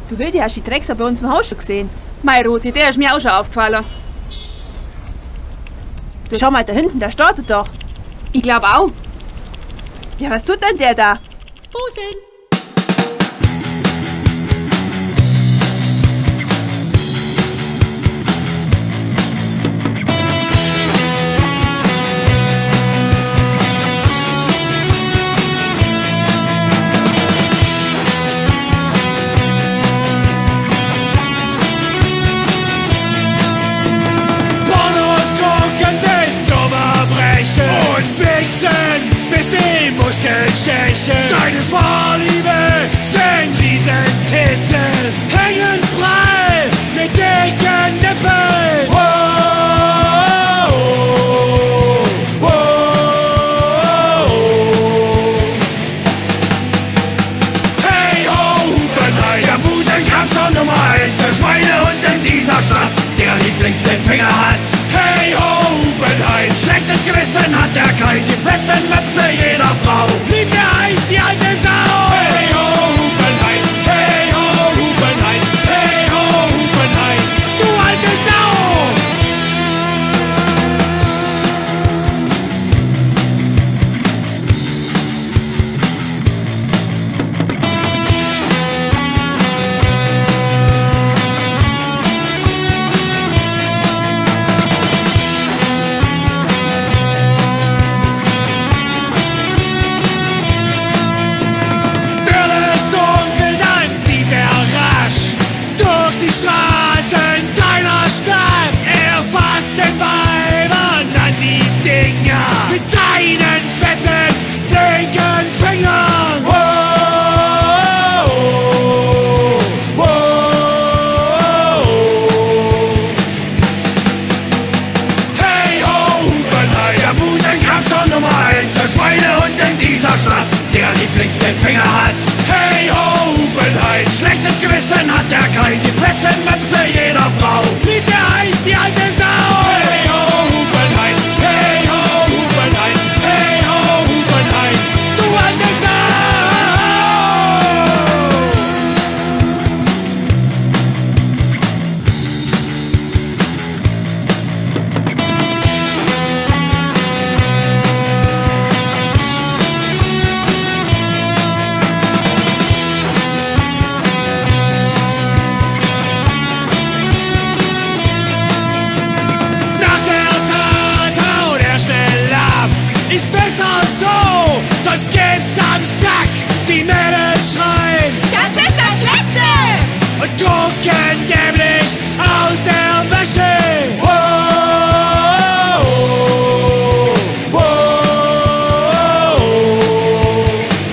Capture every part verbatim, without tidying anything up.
Du Wildi, hast die Dreckser bei uns im Haus schon gesehen? Mei Rosi, der ist mir auch schon aufgefallen. Du schau mal da hinten, der startet doch. Ich glaube auch. Ja, was tut denn der da? Busen. Und wichsen, bis die Muskeln stechen. Seine Vorliebe sind Riesentitten, hängen prall mit dicken Nippeln. Oh, oh, oh, oh, oh. Hey ho, Hupenheit, der Busenkratzer Nummer eins, der Schweinehund in dieser Stadt, der lieblingssten Finger hat. Hey ho, Hupenheit, schlechtes Gewissen hat der Kai, die fetten Möpse jeder Frau. Liebt er heißt die alte Sau. Hey ho, Hupenheit, hey ho, Hupenheit, hey ho, Hupenheit, du alte Sau. Straßen seiner Stadt, er fasst den Weibern an die Dinger mit seinen fetten, flinken Fingern. Oh, oh, oh, oh, oh. Hey ho, Hupenheit, der Busenkratzer Nummer eins, der Schweinehund in dieser Stadt, der lieblingssten Finger hat. Hey ho, Hupenheit, schlechtes Gewissen hat der Kai, die fetten Möpse jeder Frau. Liebt er heißt die alte Sau. Hey ho, Hupenheit, hey ho, Hupenheit, hey ho, Hupenheit, du alte Sau. Ist besser so, sonst geht's am Sack. Die Mädels schreien, Das ist das Letzte! und gucken dämlich aus der Wäsche. Oh, oh, oh, oh, oh.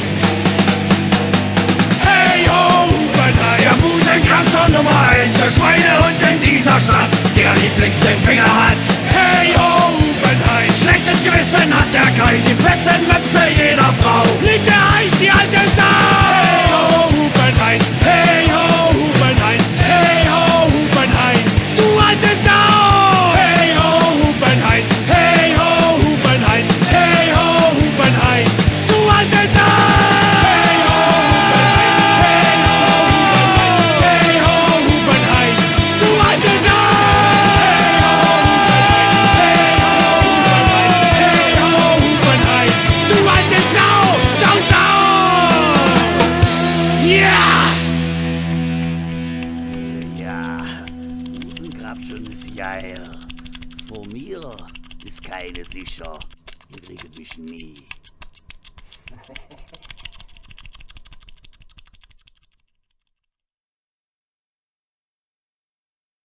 Hey ho, Hupenheit, der Busenkratzer Nummer eins, der Schweinehund in dieser Stadt, der lieblingssten Finger hat. Hey ho, Hupenheit, schlechtes Gewissen hat der Kai, die fetten Möpse jeder Frau. Liebt er heißt die alte Sau. Hey ho, Hupenheit, hey ho, Hupenheit, hey ho, Hupenheit, du alte Sau. Hey ho, Hupenheit, hey ho, Hupenheit, hey ho, Hupenheit, du alte Sau. Hey ho, Hupenheit, hey ho, Hupenheit, hey ho, Hupenheit, du alte Sau. Busengrabschen ist geil. Vor mir ist keine sicher. Ihr kriegt mich nie.